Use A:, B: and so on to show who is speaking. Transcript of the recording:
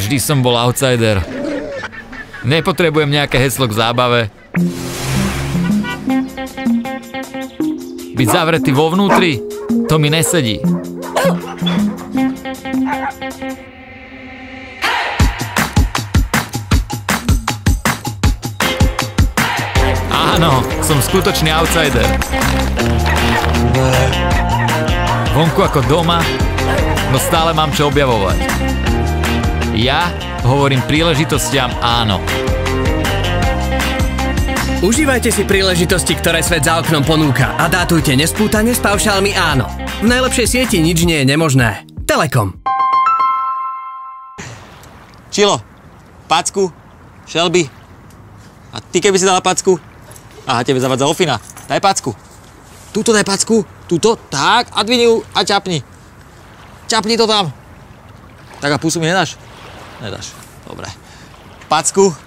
A: Vždy som bol outsider. Nepotrebujem nejaké heslo k zábave. Byť zavretý vo vnútri, to mi nesedí. Áno, som skutočný outsider. Vonku ako doma, no stále mám čo objavovať. Ja hovorím príležitostiam áno.
B: Užívajte si príležitosti, ktoré svet za oknom ponúka a dátujte nespútane s paušálmi áno. V najlepšej sieti nič nie je nemožné. Telekom.
C: Čilo, packu, Shelby. A ty keby si dala packu? Aha, tebe zavadza ofina. Daj packu. Tuto daj packu. Tuto, tak, a dvini ju a ťapni. Ťapni to tam. Tak a pusu mi nedáš? Nedáš. Dobre. Packu.